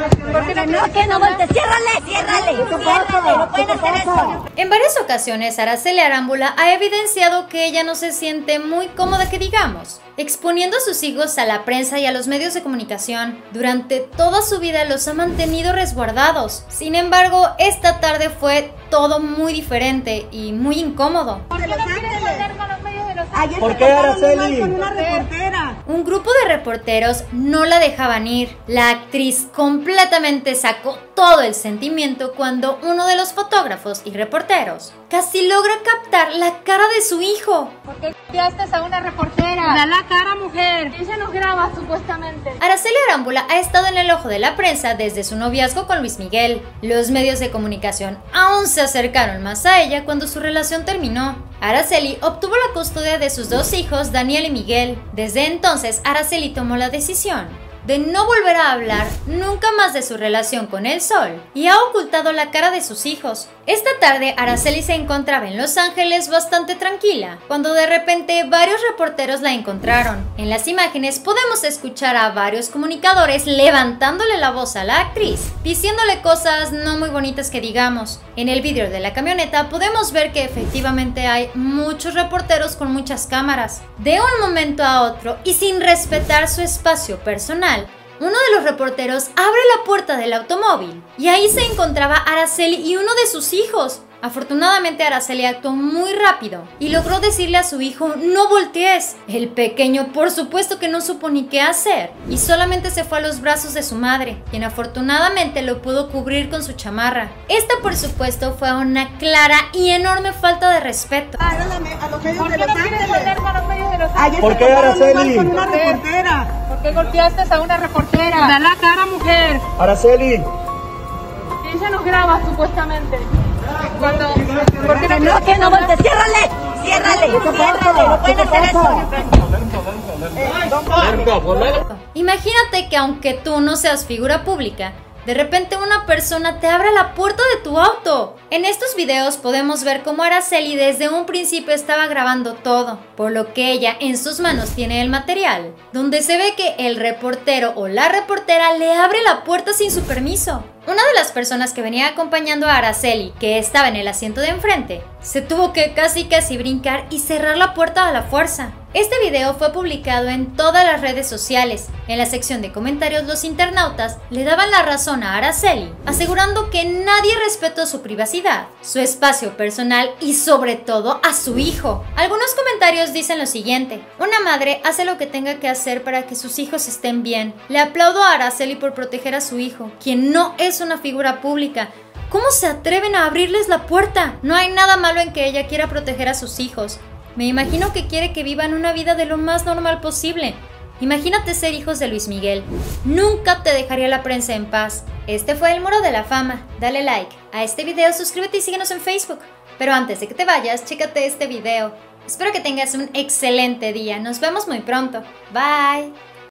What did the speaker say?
Que no volte, ciérrale, no pueden hacer eso. En varias ocasiones, Araceli Arámbula ha evidenciado que ella no se siente muy cómoda, que digamos, exponiendo a sus hijos a la prensa y a los medios de comunicación. Durante toda su vida los ha mantenido resguardados. Sin embargo, esta tarde fue todo muy diferente y muy incómodo. ¿Por qué, Araceli? Un grupo de reporteros no la dejaban ir. La actriz completamente sacó todo el sentimiento cuando uno de los fotógrafos y reporteros casi logra captar la cara de su hijo. ¿Por qué golpeaste a una reportera? Da la cara, mujer. Ella nos graba, supuestamente. Araceli Arámbula ha estado en el ojo de la prensa desde su noviazgo con Luis Miguel. Los medios de comunicación aún se acercaron más a ella cuando su relación terminó. Araceli obtuvo la custodia de sus dos hijos, Daniel y Miguel. Desde entonces, Araceli tomó la decisión de no volver a hablar nunca más de su relación con El Sol y ha ocultado la cara de sus hijos. Esta tarde, Araceli se encontraba en Los Ángeles bastante tranquila, cuando de repente varios reporteros la encontraron. En las imágenes podemos escuchar a varios comunicadores levantándole la voz a la actriz, diciéndole cosas no muy bonitas que digamos. En el vídeo de la camioneta podemos ver que efectivamente hay muchos reporteros con muchas cámaras. De un momento a otro y sin respetar su espacio personal, uno de los reporteros abre la puerta del automóvil y ahí se encontraba Araceli y uno de sus hijos. Afortunadamente, Araceli actuó muy rápido y logró decirle a su hijo: no voltees. El pequeño, por supuesto que no supo ni qué hacer y solamente se fue a los brazos de su madre, quien afortunadamente lo pudo cubrir con su chamarra. Esta, por supuesto, fue una clara y enorme falta de respeto. A los medios de Los Ángeles. ¿Por qué, Araceli? Con una reportera. ¿Por qué golpeaste a una reportera? Da la cara, mujer. Araceli. Ella nos graba, supuestamente. Que no volte, ciérrale, no pueden hacer eso. Imagínate que aunque tú no seas figura pública, de repente una persona te abre la puerta de tu auto. En estos videos podemos ver cómo Araceli desde un principio estaba grabando todo, por lo que ella en sus manos tiene el material, donde se ve que el reportero o la reportera le abre la puerta sin su permiso. Una de las personas que venía acompañando a Araceli, que estaba en el asiento de enfrente, se tuvo que casi brincar y cerrar la puerta a la fuerza. Este video fue publicado en todas las redes sociales. En la sección de comentarios, los internautas le daban la razón a Araceli, asegurando que nadie respetó su privacidad, su espacio personal y sobre todo a su hijo. Algunos comentarios dicen lo siguiente: una madre hace lo que tenga que hacer para que sus hijos estén bien. Le aplaudo a Araceli por proteger a su hijo, quien no es una figura pública. ¿Cómo se atreven a abrirles la puerta? No hay nada malo en que ella quiera proteger a sus hijos. Me imagino que quiere que vivan una vida de lo más normal posible. Imagínate ser hijos de Luis Miguel. Nunca te dejaría la prensa en paz. Este fue el Muro de la Fama. Dale like a este video, suscríbete y síguenos en Facebook. Pero antes de que te vayas, chécate este video. Espero que tengas un excelente día. Nos vemos muy pronto. Bye.